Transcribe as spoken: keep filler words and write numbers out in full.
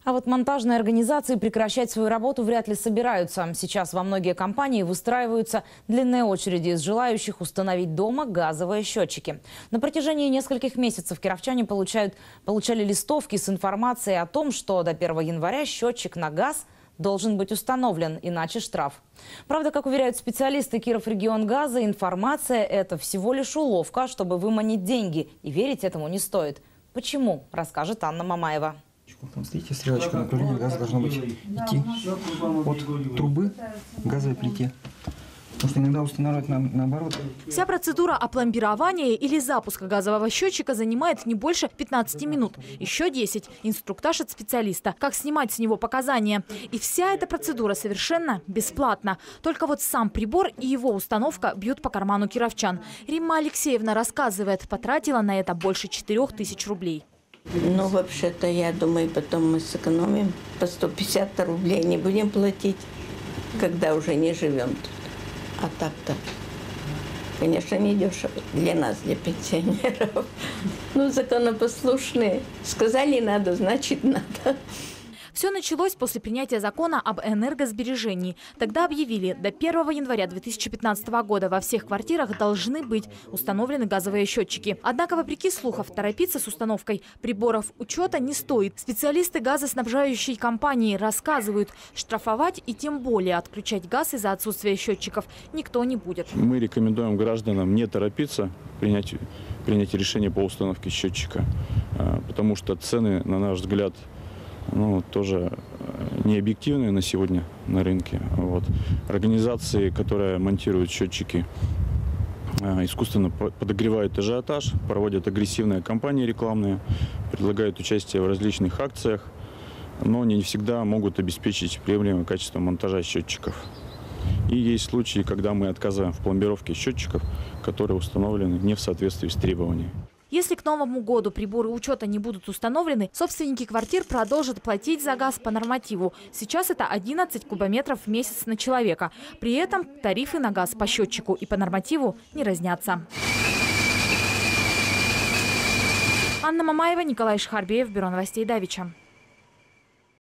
А вот монтажные организации прекращать свою работу вряд ли собираются. Сейчас во многие компании выстраиваются длинные очереди из желающих установить дома газовые счетчики. На протяжении нескольких месяцев кировчане получают, получали листовки с информацией о том, что до первого января счетчик на газ должен быть установлен, иначе штраф. Правда, как уверяют специалисты Кироврегионгаза, информация – это всего лишь уловка, чтобы выманить деньги. И верить этому не стоит. Почему, расскажет Анна Мамаева. Там, видите, стрелочка направления газа должно быть идти от трубы к газовой плите. Потому что иногда устанавливать на, наоборот. Вся процедура опломбирования или запуска газового счетчика занимает не больше пятнадцати минут. Еще десять – инструктаж от специалиста. Как снимать с него показания. И вся эта процедура совершенно бесплатна. Только вот сам прибор и его установка бьют по карману кировчан. Римма Алексеевна рассказывает, потратила на это больше четырёх тысяч рублей. Ну, вообще-то, я думаю, потом мы сэкономим по сто пятьдесят рублей, не будем платить, когда уже не живем тут. А так-то, конечно, не дешево для нас, для пенсионеров. Ну, законопослушные. Сказали надо, значит надо. Все началось после принятия закона об энергосбережении. Тогда объявили, до первого января две тысячи пятнадцатого года во всех квартирах должны быть установлены газовые счетчики. Однако, вопреки слухам, торопиться с установкой приборов учета не стоит. Специалисты газоснабжающей компании рассказывают, штрафовать и тем более отключать газ из-за отсутствия счетчиков никто не будет. Мы рекомендуем гражданам не торопиться принять, принять решение по установке счетчика, потому что цены, на наш взгляд, ну, тоже не объективные на сегодня на рынке. Вот. Организации, которые монтируют счетчики, искусственно подогревают ажиотаж, проводят агрессивные кампании рекламные, предлагают участие в различных акциях, но не всегда могут обеспечить приемлемое качество монтажа счетчиков. И есть случаи, когда мы отказываем в пломбировке счетчиков, которые установлены не в соответствии с требованиями. Если к Новому году приборы учета не будут установлены, собственники квартир продолжат платить за газ по нормативу. Сейчас это одиннадцать кубометров в месяц на человека. При этом тарифы на газ по счетчику и по нормативу не разнятся. Анна Мамаева, Николай Шхарбеев, Бюро новостей Давича.